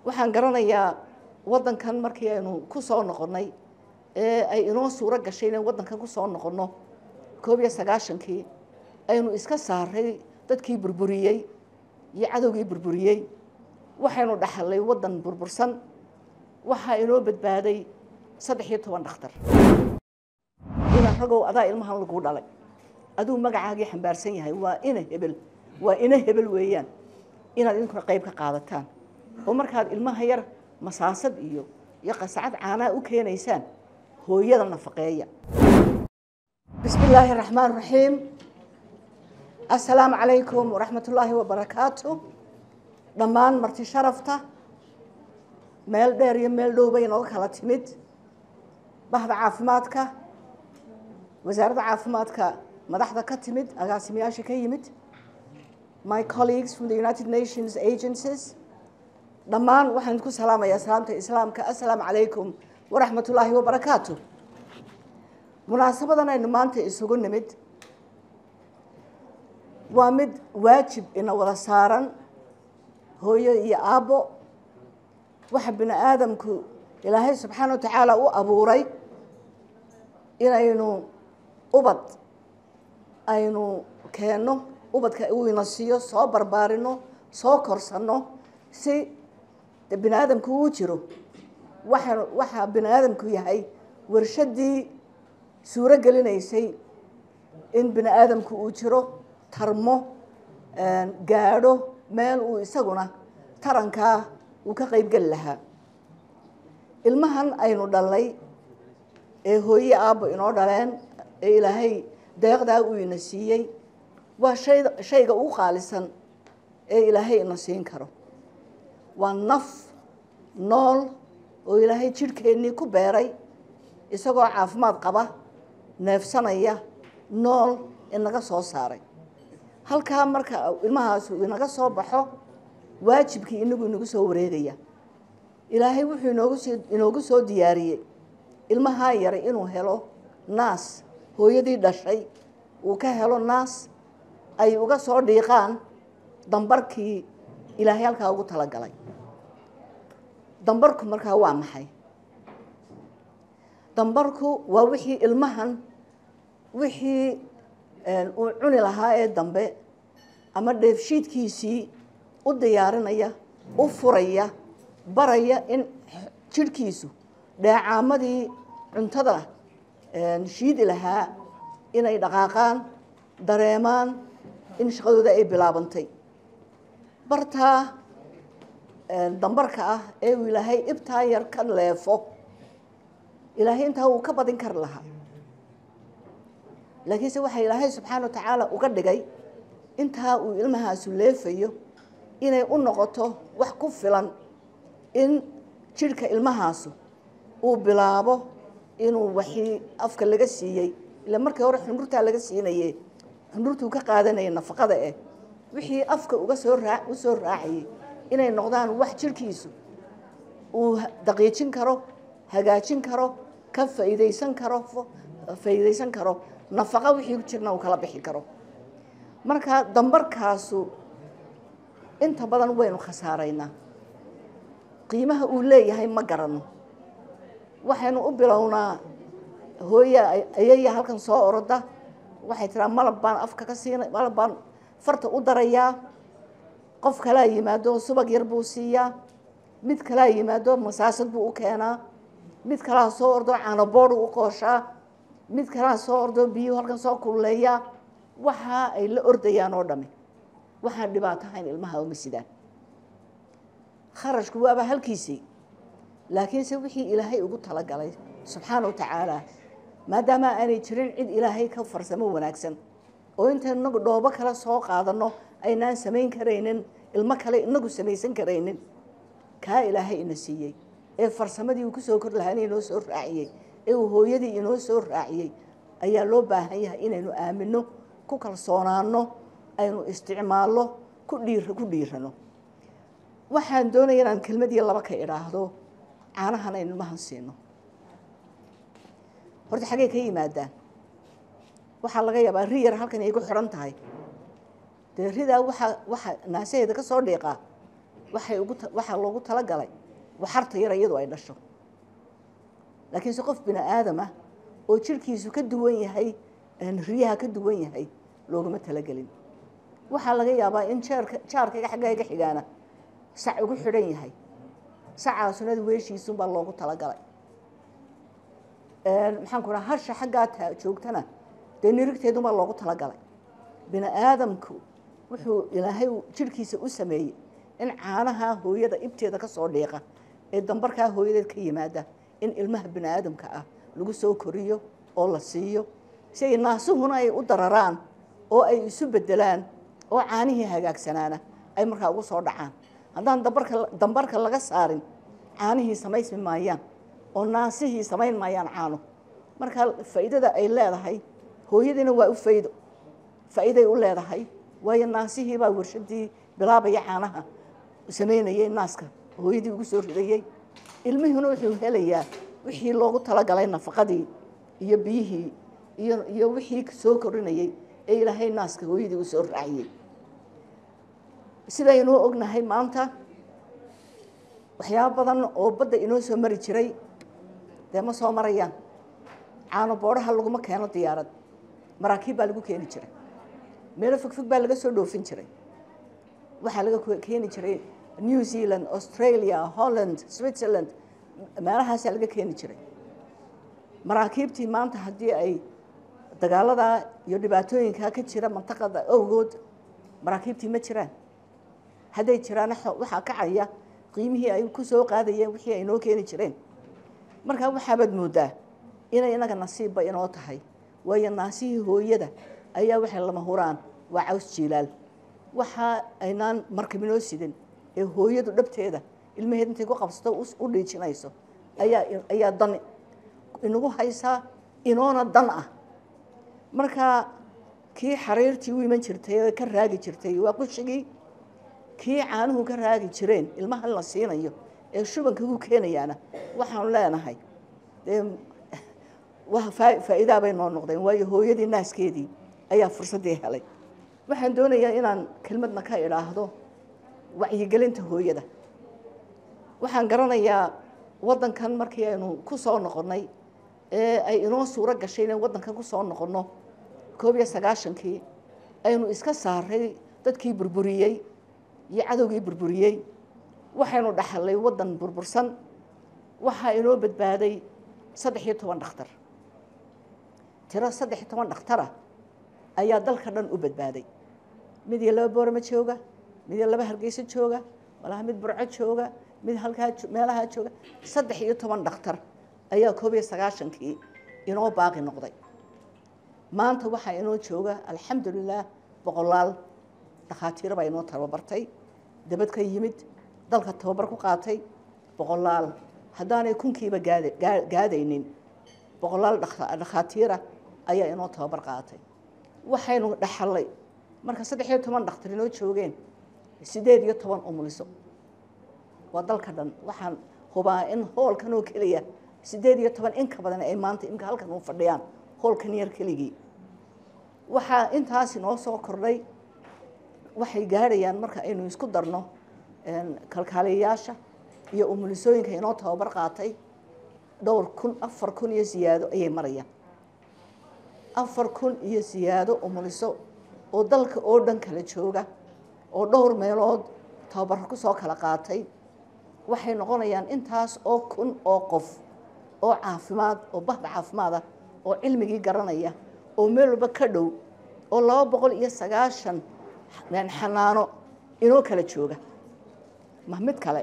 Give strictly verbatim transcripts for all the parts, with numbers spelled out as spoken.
waxaan garanayaa wadankan markii aynu ku soo noqonnay ee ay inoo suuro gashay inaan wadankan ku soo noqonno koob iyo sagaashankii aynu iska saaray dadkii burburiyey iyo cadowgii burburiyey waxaynu dhaxalay wadan burbursan waxaa inoo badbaaday saddex iyo toban dhakhtar ina ragow adaa ilmahan lagu dhalay aduu magacaagii xambaarsan yahay waa ina hebel waa ina hebel weeyaan inaad idinkuna qayb ka qaadataan oo markaad ilmaha yar masaasad iyo iyo qasacad caanaa u keenaysaan hooyada nafaqeeya bismillaahi raxmaan raxiim assalaamu calaykum waraxmatullaahi wabarakaatu dhammaan marti sharafta meel dheer iyo meel dhow bay inooga kala timid bahda caafimaadka wasaaradda caafimaadka madaxda ka timid agaasimayaasha ka yimid my colleagues from the United Nations agencies dhammaan waxaan idinku salaamayaa salaamta islaamka assalaamu calaykum waraxmatullaahi wabarakaatu munaasabadan aynu maanta isugu nimid waa mid waajib ina wada saaran hooyo iyo aabbo waxa bini aadamku ilaahay subxaana wa tacaala u abuuray inaynu ubad aynu keenno ubadka uu ina siiyo soo barbaarino soo korsanno si bini aadamku uu jiro waxa waxa bini aadamku yahay warshadii suuro gelinaysay in bini aadamku uu jiro tarmo gaadho meel uu isaguna tarankaa uu ka qayb geli lahaa ilmahan aynu dhalnay ee hooye aabbo inoo dhaleen ee ilaahay deeqdaa uu ina siiyey waa shay shayga ugu qaalisan ee ilaahay ina siin karo waa naf nool oo ilaahay jidhkeennii ku beeray isagoo caafimaad qaba neefsanaya nool inaga soo saaray halkaa marka ilmahaas inaga soo baxo waajibkii inagu inagu soo wareegaya ilaahay wuxuu inoogu soo inoogu soo diyaariyey ilmahaa yaray inuu helo naas hooyadii dhashay uu ka helo naas ay uga soo dhiiqaan dambarkii ilaahay halkaa ugu talagalay dambarku markaa waa maxay dambarku waa wixii ilmahan wixii uu cuni lahaa ee dambe ama dheefshiidkiisii u diyaarinaya u furaya baraya in jidhkiisu dheecaamadii cuntada shiidi lahaa inay dhaqaaqaan dareemaan in shaqadooda ay bilaabantay bartaa dambarka ah ee uu ilaahay ibtaa yar ka leefo ilaahay intaa uu ka badin kari lahaa laakiinse waxaa ilaahay subxaana wa tacaala uga dhigay intaa uu ilmahaasu leefayo inay u noqoto wax ku filan in jidhka ilmahaasu uu bilaabo inuu waxii afka laga siiyey ila markii hore xundurtaa laga siinaye xundurtuu ka qaadanaya nafaqada eh wixii afka uga soo raa u soo raacayay inay noqdaan wax jidhkiisu uu daqiijin karo hagaajin karo ka faa'iidaysan karo faa'iidaysan karo nafaqo wixii ku jirna uu kala bixi karo marka dambarkaasu inta badan waynu khasaaraynaa qiimaha uu leeyahay ma garano waxaynu u bilownaa hooya ayaya halkan soo oroda waxay tiraa malab baan afka ka siinay malab baan farta u darayaa qof kalaa yimaado subag yar buu siiyaa mid kalaa yimaado masaasad buu u keenaa mid kalaa soo ordo caano boodh u qooshaa mid kalaa soo ordo biyo halkan soo kululeeyaa waxa ay la ordayaan oo dhami waxaan dhibaato ahayn ilmaha uma sidaan kharashku waaba halkiisii laakiinse wixii ilaahay ugu talagalay subxaana wa tacaala maadaama aanay jirin cid ilaahay ka farsamo wanaagsan oo intaynu inagu dhoobo kale soo qaadanno aynaan samayn karaynin ilmo kale inagu samaysan karaynin kaa ilaahay ina siiyey ee farsamadii uu ku soo kor lahaana inoo soo raaciyey ee uu hooyadii inoo soo raaciyey ayaa loo baahan yahay inaynu aamino ku kalsoonaano aynu isticmaalno ku dhiir ku dhiirano waxaan doonayaa inaan kelmadii laba ka idhaahdo caanahan aynu ilmahan siino horta xagee ka yimaadaan waxaa laga yaabaa ri yar halkan ay ku xiran tahay dee ridaa waxa waxa naasaheeda ka soo dhiiqaa waxay ugu waxa loogu tala galay waxarta yar iyadoo ay dhasho laakiin si qof bini aadam ah oo jirkiisu ka duwan yahay riyaha ka duwan yahay looguma tala galin waxa laga yaabaa in jeerka jaarka xaggayga xigaana sac ugu xidhan yahay sacaasuna weeshiisu baa loogu tala galay ee maxaan ku rahaa hasha xagga joogtana de nirigteedu baa loogu tala galay bini aadamku wuxuu ilaahay jirkiisa u sameeyay in caanaha hooyada ibteeda ka soo dheeqa ee dambarka hooyadeed ka yimaada in ilmaha bini aadamka ah lagu soo koriyo oo la siiyo si ay naasuhuna ay u dararaan oo ay isu bedelaan oo caanihii hagaagsanaana ay markaa ugu soo dhacaan haddaan dambarka dambarka laga saarin caanihii samaysmi maayaan oo naasihii samayn maayaan caano marka faa'iidada ay leedahay hooyadina waa u faa'iido faa'iiday u leedahay waayo naasihii baa warshadii bilaabaya caanaha sameynayay naaska hooyadii ugu soo ridayay ilmihuna wuxuu helayaa wixii loogu tala galay nafaqadii iyo biyihii iyo iyo wixii soo korinayay ee ilaahay naaska hooyadii u soo raaciyay sida inuu ognahay maanta waxyaabo badan oo badda inoo soo mari jiray dee ma soo marayaan caano booraha laguma keeno diyaarad maraakiib baa lagu keeni jiray meelo fogfog baa laga soo dhoofin jiray waxaa laga keeni jiray New Zealand, Australia, Holland, Switzerland meelahaasaa laga keeni jiray maraakiibtii maanta haddii ay dagaalada iyo dhibaatooyinka ka jira mantaqada awgood maraakiibtii ma jiraan hadday jiraan waxaa kacaya qiimihii ay ku soo qaadayeen wixii ay noo keeni jireen marka waxaa bad moodaa inay inaga nasiibba inoo tahay waayo naasihii hooyada ayaa waxay lama huraan waa caws jiilaal waxa aynaan markabinoo sidin ee hooyadu dhabteeda ilmaheed intay ku qabsato u dhiijinayso ayaa ayaa dan inagu haysaa inoona dan ah marka kii xariirtii u iman jirtay ee ka raagi jirtay waa qushigii kii caanuhu ka raagi jireen ilmaha la siinayo ee shubanka ugu keenayaana waxaan leenahay ee waxa faa'iido bay noo noqdeen waayo hooyadii naaskeedii ayaa fursadii helay waxaan doonayaa inaan kelmadna ka idhaahdo wacyigelinta hooyada waxaan garanayaa wadankan markii aynu ku soo noqonnay ee ay inoo suuro gashay inaan wadankan ku soo noqonno koob iyo sagaashankii aynu iska saaray dadkii burburiyey iyo cadowgii burburiyey waxaynu dhaxalay wadan burbursan waxaa inoo badbaaday saddex iyo toban dhakhtar tiro saddex iyo toban dhakhtara ayaa dalka dhan u badbaaday mid iyo laba boorama jooga mid iyo laba hargeysa jooga walaha mid burco jooga mid halkaa meelaha jooga saddex iyo toban dhakhtar ayaa koob iyo sagaashankii inoo baaqi noqday maanta waxaa inoo jooga alxamdulilah boqolaal dhakhaatiir baa inoo tababartay dabad ka yimid dalka tababar ku qaatay boqolaal haddaanay kunkiiba gaadaynin boqolaal dhakhaatiira ayaa inoo tababar qaatay waxaynu dhaxalay marka saddex iyo toban dhakhtar inoo joogeen sideed iyo toban umuliso waa dalka dhan waxaan hubaa in hoolkan oo keliya sideed iyo toban in ka badan ay maanta imka halkan u fadhiyaan hoolkan yar keligii waxaa intaas inoo soo kordhay waxay gaadhayaan marka aynu isku darno kalkaaliyayaasha iyo umulisooyinka inoo tababar qaatay dhowr kun afar kun iyo siyaado ayay marayaan afar kun iyo siyaado umuliso oo dalka oo dhan kala jooga oo dhowr meelood tababar ku soo kala qaatay waxay noqonayaan intaas oo kun oo qof oo caafimaad oo bahda caafimaad ah oo cilmigii garanaya oo meel walba ka dhow oo laba boqol iyo sagaashan xanaano inoo kala jooga ma mid kale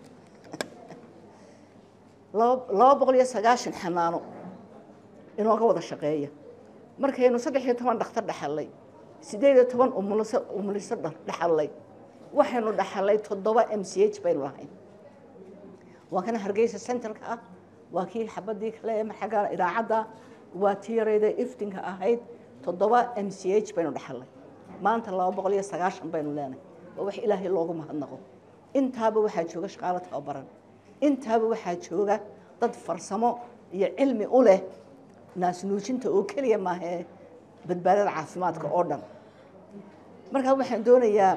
laba boqol iyo sagaashan xanaano inooga wada shaqeeya markaynu saddex iyo toban dhakhtar dhaxalay sideed iyo toban umuliso umuliso dhaxalay waxaynu dhaxalay toddoba M C H baynu lahayn waa kana hargeysa centerka ah waa kii xabadii kale ee maxaga idaacada waa tiirayda iftinka ahayd toddoba M C H baynu dhaxalay maanta laba boqol iyo sagaashan baynu leenahay waa wax ilaahay loogu mahadnaqo intaaba waxaa jooga shaqaale tababaran intaaba waxaa jooga dad farsamo iyo cilmi u leh naas nuujinta oo kaliya maaha badbaadada caafimaadka oo dhan marka waxaan doonayaa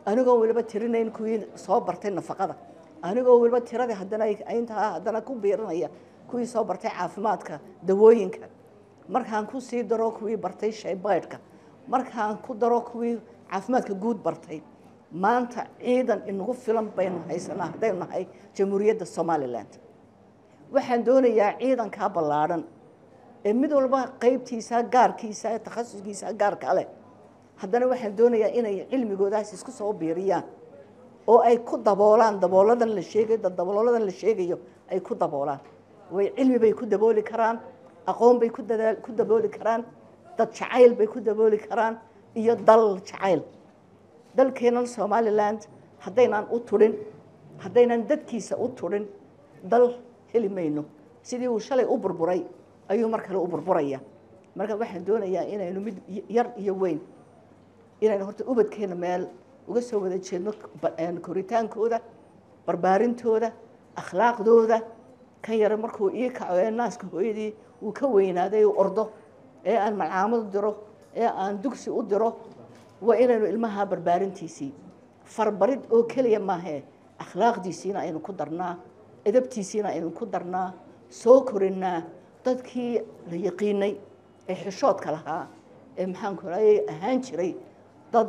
anigoo waliba tirinayn kuwii soo bartay nafaqada anigoo waliba tiradii haddana intaa haddana ku biirinaya kuwii soo bartay caafimaadka dawooyinka markaan ku sii daro kuwii bartay shaybaadhka markaan ku daro kuwii caafimaadka guud bartay maanta ciidan inagu filan baynu haysanaa haddaynu nahay jamhuuriyadda Somaliland waxaan doonayaa ciidanka ballaaran ee mid walba qaybtiisa gaarkiisa takhasuskiisa gaar kale haddana waxaan doonayaa inay cilmigoodaas isku soo biiriyaan oo ay ku daboolaan dabooladan la sheegay dad dabooladan la sheegayo ay ku daboolaan way cilmi bay ku dabooli karaan aqoon bay ku dadaal ku dabooli karaan dad jacayl bay ku dabooli karaan iyo dal jacayl dalkeena Somaliland haddaynan u turin haddaynan dadkiisa u turin dal helimayno sidii uu shalay u burburay ayuu mar kale u burburaya marka waxaan doonayaa inaynu mid yar iyo weyn inaynu horta ubadkeena meel uga soo wada jeedno koritaankooda barbaarintooda akhlaaqdooda kan yar markuu ii kaco ee naaska hooyadii uu ka weynaaday uu ordo ee aan malcaamad diro ee aan dugsi u diro waa inaynu ilmaha barbaarintiisii farbarid oo kaliya maahe akhlaaqdiisiina aynu ku darnaa edabtiisiina aynu ku darnaa soo korinaa dadkii la yaqiinay ee xishoodka lahaa ee maxaan ku raayay ahaan jiray dad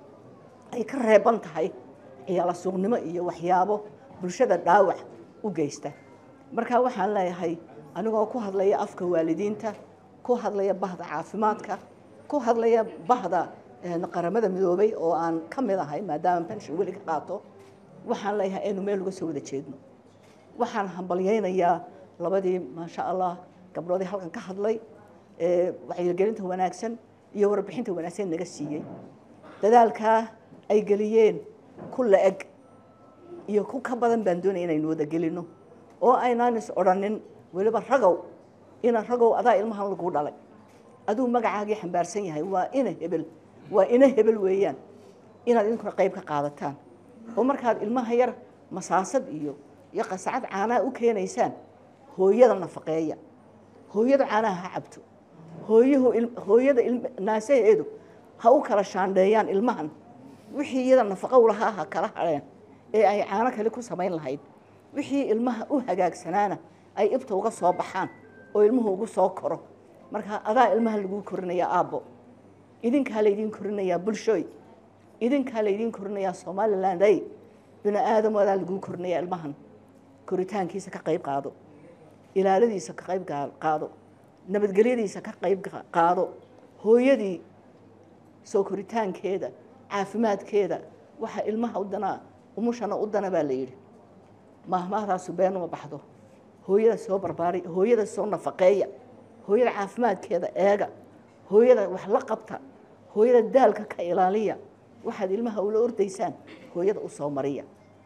ay ka reeban tahay ciyaala suuqnimo iyo waxyaabo bulshada dhaawac u geysta marka waxaan leeyahay anigoo ku hadlaya afka waalidiinta ku hadlaya bahda caafimaadka ku hadlaya bahda qaramada midoobay oo aan ka mid ahay maadaama pension weli ka qaato waxaan leeyahay inuu meel uga soo wada jeedno waxaan hambalyaynayaa labadii maasha Allah gabdhoodii halkan ka hadlay ee wacyigelinta wanaagsan iyo warbixinta wanaagsan naga siiyay dadaalka ay galiyeen kulla eg iyo ku ka badan baan doonay inaynu wada gelino oo aynaan is oranin waliba ragow ina ragow adaa ilmahan lagu dhalay aduu magacaagii xambaarsan yahay waa ina hebel waa ina hebel weeyaan inaad idinku qayb ka qaadataan oo markaad ilmaha yar masaasad iyo iyo qasacad caana u keenaysaan hooyada nafaqeeya hooyada caanaha ha cabto hooyuhu hooyada naasaheedu ha u kala shaandheeyaan ilmahan wixii iyada nafaqo u lahaa ha kala hareen ee ay caano kale ku samayn lahayd wixii ilmaha u hagaagsanaana ay ibta uga soo baxaan oo ilmuhu ugu soo koro marka adaa ilmaha lagu korinaya aabbo idinka la idin korinaya bulshooy idinka la idin korinaya Somaliland ay bina aadam wada lagu korinaya ilmahan koritaankiisa ka qayb qaado ilaaladiisa ka qayb qaado nabadgelyadiisa ka qayb qaado hooyadii soo koritaankeeda caafimaadkeeda waxa ilmaha u dana umushana u dana baa la yiri mahmaadaas been uma baxdo hooyada soo barbaari hooyada soo nafaqeeya hooyada caafimaadkeeda eega hooyada wax la qabta hooyada daalka ka ilaaliya waxaad ilmaha u la ordaysaan hooyada u soo mariya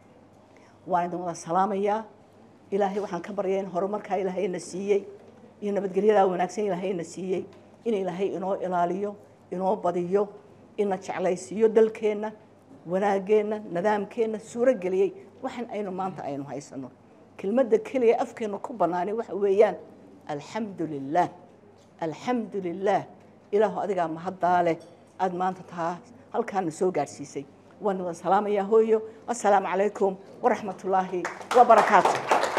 waan idin wada salaamaya ilaahay waxaan ka baryaa in horumarka ilaahay na siiyay iyo nabadgelyada wanaagsan ilaahay na siiyay in ilaahay inoo ilaaliyo inoo badiyo ina jeclaysiyo dalkeena wanaageena nidaamkeena suura galiyay waxaan aynu maanta aynu haysano kelmadda kaliya afkeena ku banaanay waxa weeyaan alxamdulillah alxamdulillah ilaahu adiga mahadaale aad maanta taa halkaan soo gaarsiisay waan wada salaamaya hooyo assalaamu calaykum waraxmatullaahi wabarakaatuh